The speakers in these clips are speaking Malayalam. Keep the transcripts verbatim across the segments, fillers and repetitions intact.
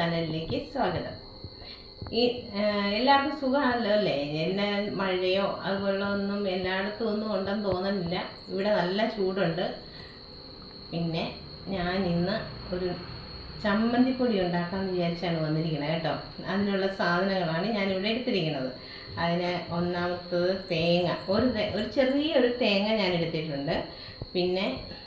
ചാനലിലേക്ക് സ്വാഗതം. ഈ എല്ലാവർക്കും സുഖമാണല്ലോ അല്ലേ? എല്ലാ മഴയോ അതുപോലെ ഒന്നും എല്ലായിടത്തും ഒന്നും ഉണ്ടെന്ന് തോന്നുന്നില്ല. ഇവിടെ നല്ല ചൂടുണ്ട്. പിന്നെ ഞാൻ ഇന്ന് ഒരു ചമ്മന്തിപ്പൊടി ഉണ്ടാക്കാമെന്ന് വിചാരിച്ചാണ് വന്നിരിക്കുന്നത് കേട്ടോ. അതിനുള്ള സാധനങ്ങളാണ് ഞാനിവിടെ എടുത്തിരിക്കുന്നത്. അതിന് ഒന്നാമത്തത് തേങ്ങ, ഒരു ഒരു ചെറിയൊരു തേങ്ങ ഞാൻ എടുത്തിട്ടുണ്ട്. പിന്നെ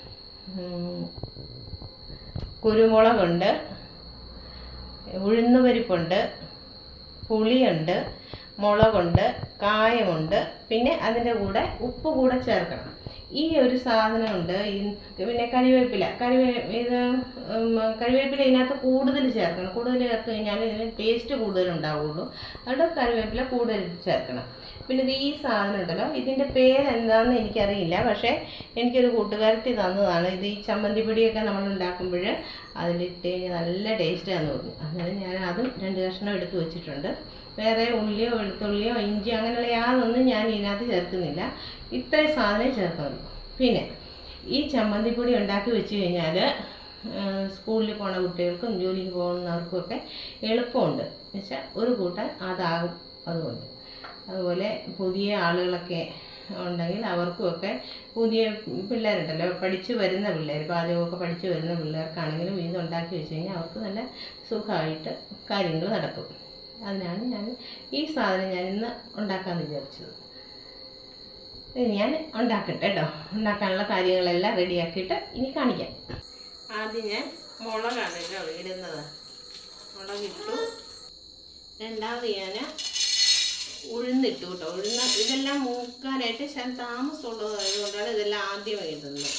കുരുമുളകുണ്ട്, ഉഴുന്നുപരിപ്പുണ്ട്, പുളിയുണ്ട്, മുളകുണ്ട്, കായമുണ്ട്. പിന്നെ അതിൻ്റെ കൂടെ ഉപ്പ് കൂടെ ചേർക്കണം. ഈ ഒരു സാധനമുണ്ട്. പിന്നെ കരിവേപ്പില കരിവേ ഇത് കരിവേപ്പില ഇതിനകത്ത് കൂടുതൽ ചേർക്കണം. കൂടുതൽ ചേർത്ത് കഴിഞ്ഞാൽ ഇതിന് ടേസ്റ്റ് കൂടുതലുണ്ടാവുള്ളൂ. അതുകൊണ്ട് കരിവേപ്പില കൂടുതൽ ചേർക്കണം. പിന്നെ ഇത് ഈ സാധനം ഉണ്ടല്ലോ, ഇതിൻ്റെ പേരെന്താണെന്ന് എനിക്കറിയില്ല. പക്ഷേ എനിക്കൊരു കൂട്ടുകാരത്തി തന്നതാണ്. ഇത് ഈ ചമ്മന്തിപ്പൊടിയൊക്കെ നമ്മൾ ഉണ്ടാക്കുമ്പോൾ അതിലിട്ട് കഴിഞ്ഞാൽ നല്ല ടേസ്റ്റാണെന്ന് തോന്നി. അങ്ങനെ ഞാൻ അതും രണ്ട് കഷ്ണം എടുത്ത് വെച്ചിട്ടുണ്ട്. വേറെ ഉള്ളിയോ വെളുത്തുള്ളിയോ ഇഞ്ചി അങ്ങനെയുള്ള യാതൊന്നും ഞാൻ ഇതിനകത്ത് ചേർക്കുന്നില്ല. ഇത്രയും സാധനം ചേർക്കുന്നുള്ളൂ. പിന്നെ ഈ ചമ്മന്തിപ്പൊടി ഉണ്ടാക്കി വെച്ച് കഴിഞ്ഞാൽ സ്കൂളിൽ പോണ കുട്ടികൾക്കും ജോലിക്ക് പോകുന്നവർക്കുമൊക്കെ എളുപ്പമുണ്ട്. എന്നുവെച്ചാൽ ഒരു കൂട്ടം അതാകും. അതുകൊണ്ട് അതുപോലെ പുതിയ ആളുകളൊക്കെ ഉണ്ടെങ്കിൽ അവർക്കുമൊക്കെ, പുതിയ പിള്ളേരുണ്ടല്ലോ, പഠിച്ചു വരുന്ന പിള്ളേർ, പാചകമൊക്കെ പഠിച്ചു വരുന്ന പിള്ളേർക്കാണെങ്കിലും ഇത് ഉണ്ടാക്കി വെച്ച് കഴിഞ്ഞാൽ അവർക്ക് നല്ല സുഖമായിട്ട് കാര്യങ്ങൾ നടക്കും. അതിനാണ് ഞാൻ ഈ സാധനം ഞാൻ ഇന്ന് ഉണ്ടാക്കാമെന്ന് വിചാരിച്ചത്. ഇത് ഞാൻ ഉണ്ടാക്കട്ടെ കേട്ടോ. ഉണ്ടാക്കാനുള്ള കാര്യങ്ങളെല്ലാം റെഡിയാക്കിയിട്ട് ഇനി കാണിക്കാം. ആദ്യം ഞാൻ മുളകാണ് കേട്ടോ ഇടുന്നത്. മുളകിട്ടു. രണ്ടാമത് ഞാൻ ഉഴുന്നിട്ടു കേട്ടോ. ഉഴുന്ന ഇതെല്ലാം മൂക്കാനായിട്ട് ഞാൻ താമസമുള്ളതായതുകൊണ്ടാണ് ഇതെല്ലാം ആദ്യം ഇടുന്നത്.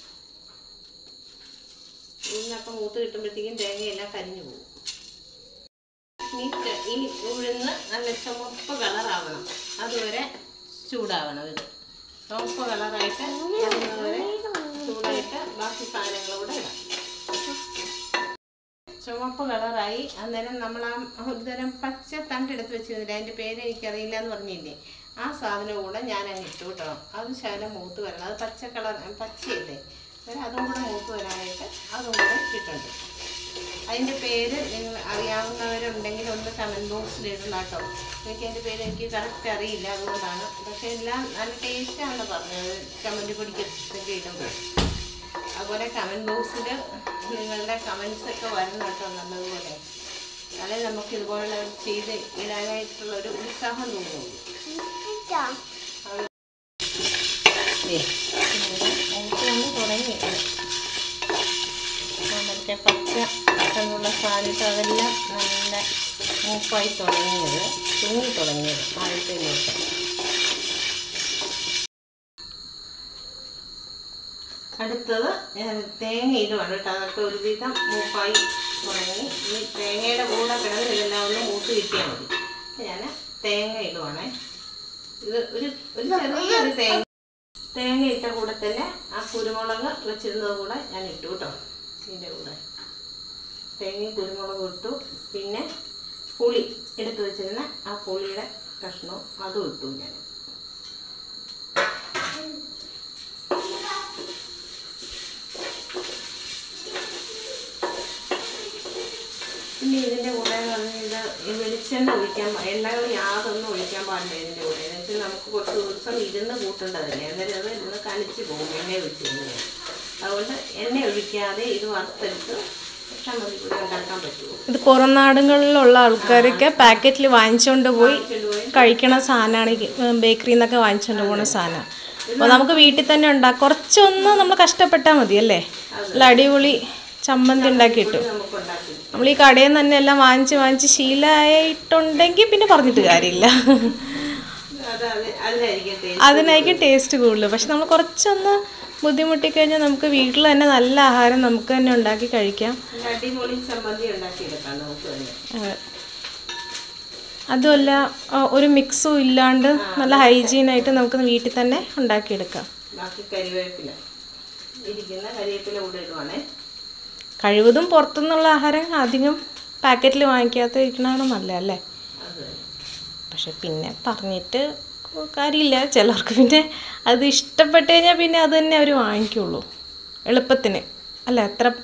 ഉഴുന്നൊക്കെ മൂത്ത് കിട്ടുമ്പോഴത്തേക്കും തേങ്ങയെല്ലാം കരിഞ്ഞു പോകും. ഈ ഉഴുന്ന് നല്ല ചുമപ്പ് കളറാവണം, അതുവരെ ചൂടാവണം. ഇത് ചുമപ്പ് കളറായിട്ട് അതുവരെ ചൂടായിട്ട് ബാക്കി സാധനങ്ങളൂടെ ഇടാം. ചുമപ്പ് കളറായി. അന്നേരം നമ്മൾ ആ ഒരു തരം പച്ച തണ്ടെടുത്ത് വെച്ചിരുന്നില്ല, അതിൻ്റെ പേര് എനിക്കറിയില്ല എന്ന് പറഞ്ഞില്ലേ, ആ സാധനം കൂടെ ഞാൻ അങ്ങ് ഇട്ടു കേട്ടോ. അത് ശകലം മൂത്ത് വരണം. അത് പച്ച കളർ പച്ചയല്ലേ, അന്നേരം അതും കൂടെ മൂത്ത് വരാനായിട്ട് അതും കൂടെ ഇട്ടിട്ടുണ്ട്. അതിൻ്റെ പേര് നിങ്ങൾ അറിയാവുന്നവരുണ്ടെങ്കിൽ ഒന്ന് കമൻറ്റ് ബോക്സിൽ ഇടണം കേട്ടോ. എനിക്ക് അതിൻ്റെ പേര് എനിക്ക് കറക്റ്റ് അറിയില്ല, അതുകൊണ്ടാണ്. പക്ഷേ എല്ലാം നല്ല ടേസ്റ്റാണെന്ന് പറഞ്ഞത് ചമ്മന്തിപ്പൊടിക്കൊക്കെ ഇടുമ്പോൾ. അതുപോലെ കമൻറ്റ് ബോക്സിൽ നിങ്ങളുടെ കമൻറ്റ്സൊക്കെ വരണം കേട്ടോ നല്ലതുപോലെ. എന്നാലേ നമുക്ക് ഇതുപോലെ ചെയ്ത് ഇടാനായിട്ടുള്ളൊരു ഉത്സാഹം തോന്നുള്ളൂ. തുടങ്ങി മറ്റേ പച്ച എന്നുള്ള സാധനത്ത് അതെല്ലാം നല്ല മൂപ്പായി തുടങ്ങിയത്, തൂങ്ങി തുടങ്ങിയത് ആദ്യത്തെ മൂപ്പ്. അടുത്തത് തേങ്ങ ഇടുവാണ് കേട്ടോ. അതൊക്കെ ഒരുവിധം മൂപ്പായി തുടങ്ങി. ഈ തേങ്ങയുടെ കൂടെ കിടന്ന് ഇതെല്ലാം ഒന്ന് മൂത്ത് കിട്ടിയാൽ മതി. ഞാൻ തേങ്ങ ഇടുവാണേ. ഇത് ഒരു ഒരു ചെറിയൊരു തേങ്ങ തേങ്ങ ഇട്ട കൂടെ തന്നെ ആ കുരുമുളക് വെച്ചിരുന്നത് കൂടെ ഞാൻ ഇട്ടു കേട്ടോ. ഇതിൻ്റെ കൂടെ തേങ്ങയും കുരുമുളകും ഇട്ടു. പിന്നെ പുളി എടുത്ത് വെച്ചിരുന്ന ആ പുളിയുടെ കഷ്ണവും അതും ഇട്ടു ഞാൻ. പിന്നെ ഇതിൻ്റെ കൂടെ ഇത് വെളിച്ചെണ്ണ ഒഴിക്കാൻ, എണ്ണകൾ യാതൊന്നും ഒഴിക്കാൻ പാടില്ല ഇതിൻ്റെ കൂടെ. എന്ന് വെച്ചാൽ നമുക്ക് കുറച്ച് ദിവസം ഇരുന്ന് കൂട്ടേണ്ടതല്ലേ, അന്നേരം അത് ഇരുന്ന് കണിച്ച് പോകും എണ്ണ ഒഴിച്ചിരുന്നത്. അതുകൊണ്ട് എണ്ണ ഒഴിക്കാതെ ഇത് വറുത്തെടുത്ത് ചമ്മന്തിപ്പൊടി ഉണ്ടാക്കാൻ പറ്റുമോ. ഇത് പുറം നാടുകളിലുള്ള ആൾക്കാരൊക്കെ പാക്കറ്റിൽ വാങ്ങിച്ചുകൊണ്ട് പോയി കഴിക്കണ സാധനമാണ്. ബേക്കറിയിൽ നിന്നൊക്കെ വാങ്ങിച്ചുകൊണ്ട് പോകുന്ന സാധനം. അപ്പോൾ നമുക്ക് വീട്ടിൽ തന്നെ ഉണ്ടാക്കാം. കുറച്ചൊന്ന് നമ്മൾ കഷ്ടപ്പെട്ടാൽ മതി അല്ലേ. നല്ല അടിപൊളി ചമ്മന്തി ഉണ്ടാക്കിയിട്ടു. നമ്മൾ ഈ കടയിൽ നിന്ന് തന്നെ എല്ലാം വാങ്ങിച്ച് വാങ്ങിച്ച് ശീലമായിട്ടുണ്ടെങ്കിൽ പിന്നെ പറഞ്ഞിട്ട് കാര്യമില്ല. അതിനായിരിക്കും ടേസ്റ്റ് കൂടുതൽ. പക്ഷെ നമ്മൾ കുറച്ചൊന്ന് ബുദ്ധിമുട്ടിക്കഴിഞ്ഞാൽ നമുക്ക് വീട്ടിൽ തന്നെ നല്ല ആഹാരം നമുക്ക് തന്നെ ഉണ്ടാക്കി കഴിക്കാം. അതുമല്ല ഒരു മിക്സും ഇല്ലാണ്ട് നല്ല ഹൈജീനായിട്ട് നമുക്ക് വീട്ടിൽ തന്നെ ഉണ്ടാക്കിയെടുക്കാം. കഴിവതും പുറത്തുനിന്നുള്ള ആഹാരം അധികം പാക്കറ്റിൽ വാങ്ങിക്കാത്ത ഇരിക്കണതാണ് നല്ലതല്ലേ. പക്ഷെ പിന്നെ പറഞ്ഞിട്ട് കാര്യമില്ല. ചിലർക്ക് പിന്നെ അത് ഇഷ്ടപ്പെട്ട് കഴിഞ്ഞാൽ പിന്നെ അത് തന്നെ അവർ വാങ്ങിക്കുള്ളൂ എളുപ്പത്തിന്. അല്ല, എത്ര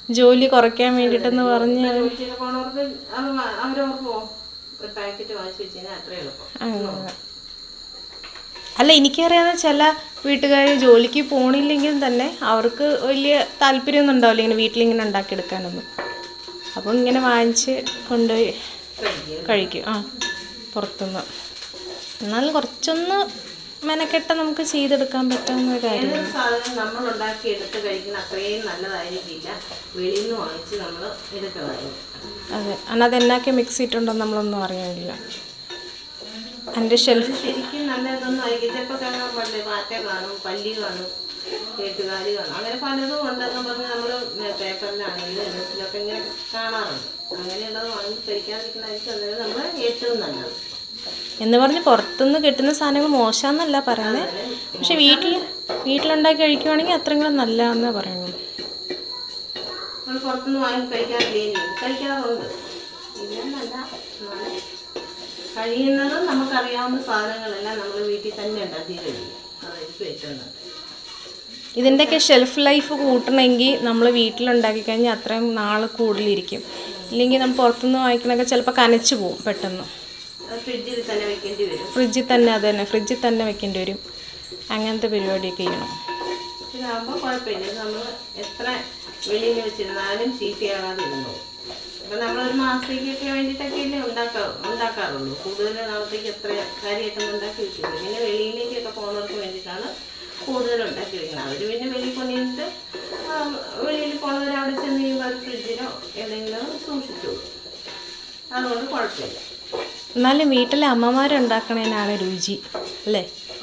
ജോലി കുറയ്ക്കാൻ വേണ്ടിയിട്ടെന്ന് പറഞ്ഞ് പോണവർക്ക് അവരവർക്ക് ഒരു പാക്കറ്റ് വാങ്ങിച്ചു വെച്ചാൽ അത്ര എളുപ്പം. അല്ല, എനിക്കറിയാവുന്ന ചില വീട്ടുകാർ ജോലിക്ക് പോണില്ലെങ്കിൽ തന്നെ അവർക്ക് വലിയ താല്പര്യമൊന്നും ഉണ്ടാവില്ല ഇങ്ങനെ വീട്ടിലിങ്ങനെ ഉണ്ടാക്കിയെടുക്കാനൊന്നും. അപ്പോൾ ഇങ്ങനെ വാങ്ങിച്ച് കൊണ്ടുപോയി കഴിക്കും. ആ പുറത്തുനിന്ന്. എന്നാലും കുറച്ചൊന്ന് മെനക്കെട്ട നമുക്ക് ചെയ്തെടുക്കാൻ പറ്റാവുന്ന കാര്യം. സാധനം നമ്മൾ ഉണ്ടാക്കിയെടുത്ത് കഴിക്കുന്ന അത്രയും നല്ലതായിരിക്കില്ല വെളിയിൽ നിന്ന് വാങ്ങിച്ച് നമ്മൾ എടുക്കുന്നതായിരിക്കും. അതെ, എന്നാൽ അതെന്നാക്കെ മിക്സ് ചെയ്തിട്ടുണ്ടോ നമ്മളൊന്നും അറിയാനില്ല. എൻ്റെ ഷെൽഫ് ശരിക്കും നല്ല ഇതൊന്നും ആയിരിക്കും. ചിലപ്പോൾ കാണാൻ പറ്റില്ല, പാറ്റ കാണും, പല്ലി കാണും, കേട്ടുകാരി കാണും, അങ്ങനെ പലതും ഉണ്ടെന്ന് പറഞ്ഞ് നമ്മൾ പേപ്പറിലാണെങ്കിലും ന്യൂസിലൊക്കെ ഇങ്ങനെ കാണാറുണ്ട്. അങ്ങനെയുള്ളത് വാങ്ങി കഴിക്കാതിരിക്കുന്നതായിരിക്കും അന്നേരം നമ്മൾ ഏറ്റവും നല്ലത്. എന്ന് പറഞ്ഞ് പുറത്തുനിന്ന് കിട്ടുന്ന സാധനങ്ങൾ മോശമെന്നല്ല പറയുന്നത്, പക്ഷെ വീട്ടിൽ വീട്ടിലുണ്ടാക്കി കഴിക്കുവാണെങ്കിൽ അത്രയും നല്ലതാണെന്നാണ് പറയുന്നത്. നമ്മൾ പുറത്തുനിന്ന് വാങ്ങി കഴിക്കാറില്ലേ? കഴിക്കാറുണ്ട്. ഇല്ലെന്നല്ല, കഴിയുന്നതും നമുക്കറിയാവുന്ന സാധനങ്ങളെല്ലാം നമ്മൾ വീട്ടിൽ തന്നെ ഉണ്ടാക്കി കഴിയും. അതായിരിക്കും ഏറ്റവും നല്ലത്. ഇതിൻ്റെയൊക്കെ ഷെൽഫ് ലൈഫ് കൂട്ടണമെങ്കിൽ നമ്മൾ വീട്ടിലുണ്ടാക്കി കഴിഞ്ഞാൽ അത്രയും നാൾ കൂടുതലിരിക്കും. ഇല്ലെങ്കിൽ നമ്മൾ പുറത്തുനിന്ന് വാങ്ങിക്കണൊക്കെ ചിലപ്പോൾ കനച്ചു പോകും പെട്ടെന്ന്. ഫ്രിഡ്ജിൽ തന്നെ വെക്കേണ്ടി വരും. ഫ്രിഡ്ജിൽ തന്നെ അത് തന്നെ ഫ്രിഡ്ജിൽ തന്നെ വെക്കേണ്ടി വരും. അങ്ങനത്തെ പരിപാടിയൊക്കെ ചെയ്യണം. ഇതാകുമ്പോൾ കുഴപ്പമില്ല. നമ്മൾ എത്ര വെളിയിൽ വെച്ചിരുന്നാലും ചീത്തയാകാതെ ഇരുന്നു. അപ്പം നമ്മളൊരു മാസത്തേക്കൊക്കെ വേണ്ടിയിട്ടൊക്കെ അല്ലേ ഉണ്ടാക്കാ ഉണ്ടാക്കാറുള്ളൂ. കൂടുതൽ നാളത്തേക്ക് എത്ര കാര്യമായിട്ടൊന്നും ഉണ്ടാക്കി വെക്കില്ല. പിന്നെ വെളിയിലേക്കൊക്കെ പോകുന്നവർക്ക് വേണ്ടിയിട്ടാണ് കൂടുതൽ ഉണ്ടാക്കി വെക്കുന്നത്. അവർ പിന്നെ വെളിയിൽ കൊണ്ടിട്ട് വെളിയിൽ പോകുന്നവർ അവിടെ ചെന്ന് കഴിയുമ്പോൾ അവർ ഫ്രിഡ്ജിലോ എവിടെയെങ്കിലും സൂക്ഷിച്ചു. അതുകൊണ്ട് കുഴപ്പമില്ല. എന്നാലും വീട്ടിലെ അമ്മമാരുണ്ടാക്കണതിനാണ് രുചി അല്ലേ?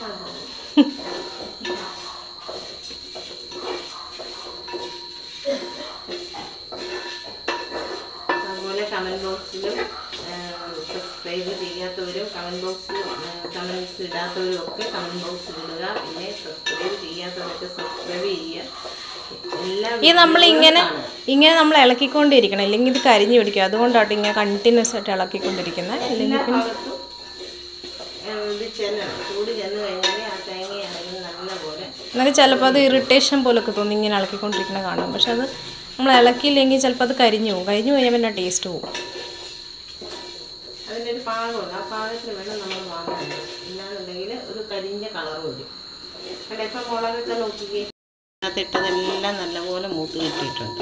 അതുപോലെ കമൻറ്റ് ബോക്സിലും സബ്സ്ക്രൈബ് ചെയ്യാത്തവരും കമൻറ്റ് ബോക്സിൽ കമൻറ്റ്സ് ഇടാത്തവരും ഒക്കെ കമൻറ്റ് ബോക്സിൽ ഇടുക. പിന്നെ സബ്സ്ക്രൈബ് ചെയ്യാത്തവരൊക്കെ സബ്സ്ക്രൈബ് ചെയ്യുക. ഈ നമ്മളിങ്ങനെ ഇങ്ങനെ നമ്മൾ ഇളക്കിക്കൊണ്ടിരിക്കണം, അല്ലെങ്കിൽ ഇത് കരിഞ്ഞു പിടിക്കും. അതുകൊണ്ടാട്ടോ ഇങ്ങനെ കണ്ടിന്യൂസ് ആയിട്ട് ഇളക്കിക്കൊണ്ടിരിക്കുന്നത്. അല്ലെങ്കിൽ എന്നാലും ചിലപ്പോൾ അത് ഇറിറ്റേഷൻ പോലൊക്കെ തോന്നി ഇങ്ങനെ ഇളക്കിക്കൊണ്ടിരിക്കുന്നത് കാണും. പക്ഷെ അത് നമ്മൾ ഇളക്കിയില്ലെങ്കിൽ ചിലപ്പോൾ അത് കരിഞ്ഞു പോകും. കരിഞ്ഞു കഴിഞ്ഞാൽ പിന്നെ ടേസ്റ്റ് പോകും. അതിൻ്റെ ഒരു പാകമുണ്ട്. ആ പാകത്തിന് വേണം നമ്മൾ വാങ്ങാൻ. ഇല്ലാന്നുണ്ടെങ്കിൽ ഒരു കരിഞ്ഞ കളർ വരും. അല്ല, ഇപ്പം മുളകൊക്കെ നോക്കിക്കേ, അതിനകത്തിട്ടതെല്ലാം നല്ലപോലെ മൂത്ത് കിട്ടിയിട്ടുണ്ട്.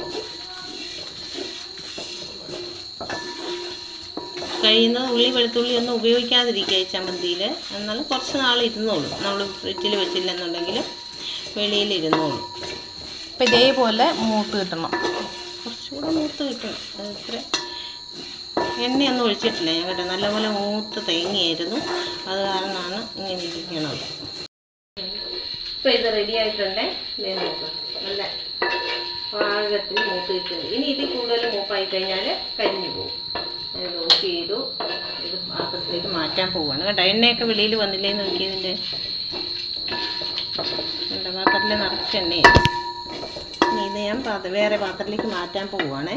കഴിയുന്നത് ഉള്ളി വെളുത്തുള്ളി ഒന്നും ഉപയോഗിക്കാതിരിക്കുക ഈ ചമ്മന്തിയിൽ. എന്നാലും കുറച്ച് നാൾ ഇരുന്നോളും. നമ്മൾ ഫ്രിഡ്ജിൽ വെച്ചില്ലെന്നുണ്ടെങ്കിൽ വെളിയിലിരുന്നോളും. അപ്പം ഇതേപോലെ മൂത്ത് കിട്ടണം. കുറച്ചുകൂടെ മൂത്ത് കിട്ടും. ഇത്ര എണ്ണയൊന്നും ഒഴിച്ചിട്ടില്ല ഞാൻ കേട്ടോ. നല്ലപോലെ മൂത്ത് തേങ്ങയായിരുന്നു. അത് കാരണമാണ് ഇങ്ങനെ ഇരിക്കണത്. ഇപ്പം ഇത് റെഡി ആയിട്ടുണ്ടേ. നോക്ക്, നല്ല പാകത്തിൽ മൂത്ത് കിട്ടുന്നത്. ഇനി ഇതിൽ കൂടുതൽ മൂപ്പായി കഴിഞ്ഞാൽ കരിഞ്ഞു പോകും. അത് ഓഫ് ചെയ്തു. ഇത് പാത്രത്തിലേക്ക് മാറ്റാൻ പോവുകയാണ് കേട്ടോ. എണ്ണയൊക്കെ വെളിയിൽ വന്നില്ലേന്ന് നോക്കിയതിൻ്റെ എൻ്റെ പാത്രത്തിൽ നിറച്ച് എണ്ണയാണ്. ഇനി ഇത് ഞാൻ പാത്ര വേറെ പാത്രത്തിലേക്ക് മാറ്റാൻ പോവുകയാണേ.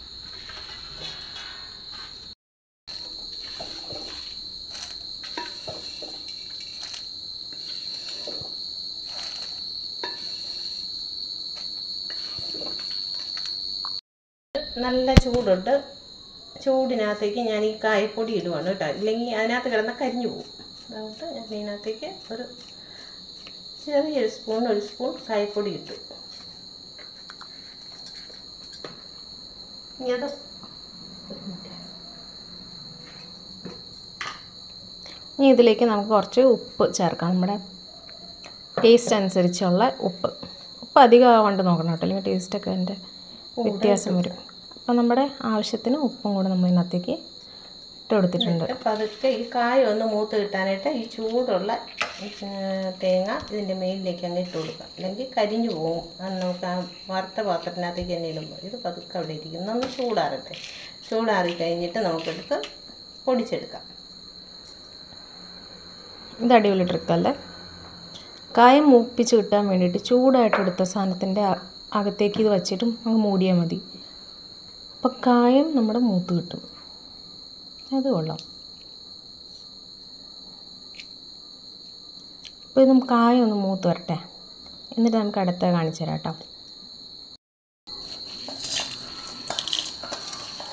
നല്ല ചൂടുണ്ട്. ചൂടിനകത്തേക്ക് ഞാൻ ഈ കായപ്പൊടി ഇടുവാണ് കേട്ടോ. ഇല്ലെങ്കിൽ അതിനകത്ത് കിടന്ന കരിഞ്ഞു പോകും. അതുകൊണ്ട് ഞാൻ ഇതിനകത്തേക്ക് ഒരു ചെറിയൊരു സ്പൂൺ ഒരു സ്പൂൺ കായപ്പൊടി ഇട്ടു. ഇനി അത് ഇനി ഇതിലേക്ക് നമുക്ക് കുറച്ച് ഉപ്പ് ചേർക്കാം. നമ്മുടെ ടേസ്റ്റ് അനുസരിച്ചുള്ള ഉപ്പ്. ഉപ്പ് അധികം ആവാണ്ട് നോക്കണം കേട്ടോ, അല്ലെങ്കിൽ ടേസ്റ്റൊക്കെ അതിൻ്റെ വ്യത്യാസം വരും. അപ്പോൾ നമ്മുടെ ആവശ്യത്തിന് ഉപ്പും കൂടെ നമ്മൾ ഇതിനകത്തേക്ക് ഇട്ട് കൊടുത്തിട്ടുണ്ട്. പതുക്കെ ഈ കായ ഒന്ന് മൂത്ത് കിട്ടാനായിട്ട് ഈ ചൂടുള്ള തേങ്ങ ഇതിൻ്റെ മേലിലേക്ക് അങ്ങ് ഇട്ട് കൊടുക്കാം. അല്ലെങ്കിൽ കരിഞ്ഞു പോകും. നമുക്ക് ആ വറുത്ത പാത്രത്തിനകത്തേക്ക് തന്നെ ഇടുമ്പോൾ ഇത് പതുക്കെ അവിടെ ഇരിക്കുന്നു. ഒന്ന് ചൂടാറട്ടെ. ചൂടാറി കഴിഞ്ഞിട്ട് നമുക്കെടുത്ത് പൊടിച്ചെടുക്കാം. ഇത് അടിപൊളി ട്രിക്കല്ലേ. കായം മൂപ്പിച്ച് കിട്ടാൻ വേണ്ടിയിട്ട് ചൂടായിട്ടെടുത്ത സാധനത്തിൻ്റെ അകത്തേക്ക് ഇത് വച്ചിട്ടും അങ്ങ് മൂടിയാൽ മതി. അപ്പോൾ കായം നമ്മുടെ മൂത്ത് കിട്ടും. അത് കൊള്ളാം. അപ്പോൾ ഇത് നമുക്ക് കായം ഒന്ന് മൂത്ത് വരട്ടെ, എന്നിട്ട് നമുക്ക് അടുത്ത കാണിച്ചു തരാം കേട്ടോ.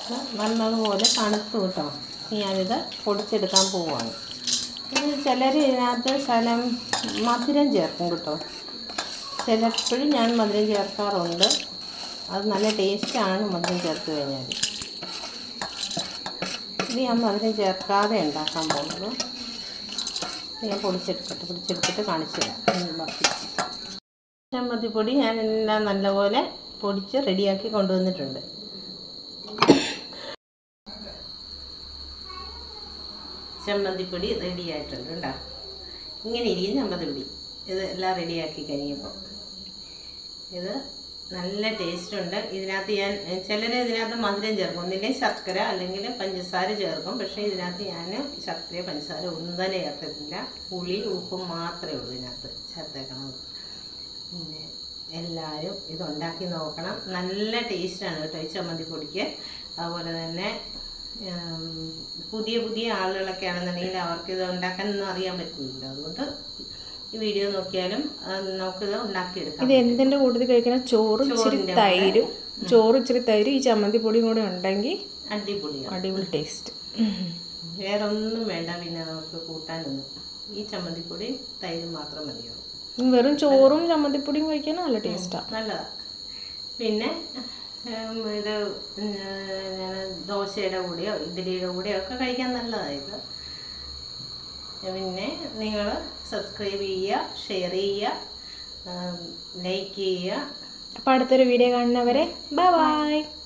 നല്ലതുപോലെ തണുത്ത് കിട്ടും. ഞാനിത് പൊടിച്ചെടുക്കാൻ പോവുകയാണ്. ഇത് ചിലർ ഇതിനകത്ത് ശകലം മധുരം ചേർക്കും കേട്ടോ. ചിലപ്പോഴും ഞാൻ മധുരം ചേർക്കാറുണ്ട്. അത് നല്ല ടേസ്റ്റാണ് മധുരം ചേർത്ത് കഴിഞ്ഞാൽ. ഇത് ഞാൻ മധുരം ചേർക്കാതെ ഉണ്ടാക്കാൻ പോകുന്നത്. ഞാൻ പൊടിച്ചെടുക്കട്ടെ പൊടിച്ചെടുത്തിട്ട് കാണിച്ചു തരാം. ബാക്കി ചമ്മന്തിപ്പൊടി ഞാൻ എല്ലാം നല്ലപോലെ പൊടിച്ച് റെഡിയാക്കി കൊണ്ടുവന്നിട്ടുണ്ട്. ചമ്മന്തിപ്പൊടി റെഡി ആയിട്ടുണ്ട് കേട്ടോ. ഇങ്ങനെ ഇരിക്കും ചമ്മന്തിപ്പൊടി. ഇത് എല്ലാം റെഡിയാക്കി കഴിഞ്ഞപ്പോൾ ഇത് നല്ല ടേസ്റ്റുണ്ട്. ഇതിനകത്ത് ഞാൻ ചിലർ ഇതിനകത്ത് മധുരം ചേർക്കും, ഒന്നില്ലെങ്കിൽ ശർക്കര അല്ലെങ്കിൽ പഞ്ചസാര ചേർക്കും. പക്ഷേ ഇതിനകത്ത് ഞാൻ ശർക്കര പഞ്ചസാര ഒന്നും തന്നെ ചേർക്കത്തില്ല. പുളി ഉപ്പും മാത്രമേ ഉള്ളൂ ഇതിനകത്ത് ചേർത്തേക്കണത്. പിന്നെ എല്ലാവരും ഇതുണ്ടാക്കി നോക്കണം. നല്ല ടേസ്റ്റാണ് കേട്ടോ ഈ ചമ്മന്തിപ്പൊടിക്ക്. അതുപോലെ തന്നെ പുതിയ പുതിയ ആളുകളൊക്കെ ആണെന്നുണ്ടെങ്കിൽ അവർക്ക് ഇത് ഉണ്ടാക്കാനൊന്നും അറിയാൻ പറ്റില്ല. അതുകൊണ്ട് ഈ വീഡിയോ നോക്കിയാലും നമുക്കിത് ഉണ്ടാക്കിയെടുക്കാം. ഇത് എന്തിൻ്റെ കൂട്ടത്തിൽ കഴിക്കണം? ചോറും ഇച്ചിരി തൈരും ചോറും ഇച്ചിരി തൈരും ഈ ചമ്മന്തിപ്പൊടിയും കൂടെ ഉണ്ടെങ്കിൽ അടിപൊളിയാണ്. അടിപൊളി ടേസ്റ്റ്. വേറെ ഒന്നും വേണ്ട പിന്നെ നമുക്ക് കൂട്ടാനൊന്നും. ഈ ചമ്മന്തിപ്പൊടി തൈരും മാത്രം മതിയാവും. വെറും ചോറും ചമ്മന്തിപ്പൊടിയും കഴിക്കാൻ നല്ല ടേസ്റ്റാണ്, നല്ലതാണ്. പിന്നെ ഇത് ഞാൻ ദോശയുടെ കൂടെയോ ഇഡ്ഡലിയുടെ കൂടെയോ ഒക്കെ കഴിക്കാൻ നല്ലതായത്. പിന്നെ നിങ്ങൾ സബ്സ്ക്രൈബ് ചെയ്യുക, ഷെയർ ചെയ്യുക, ലൈക്ക് ചെയ്യുക. അപ്പോൾ അടുത്തൊരു വീഡിയോ കാണുന്നവരെ ബൈ ബൈ.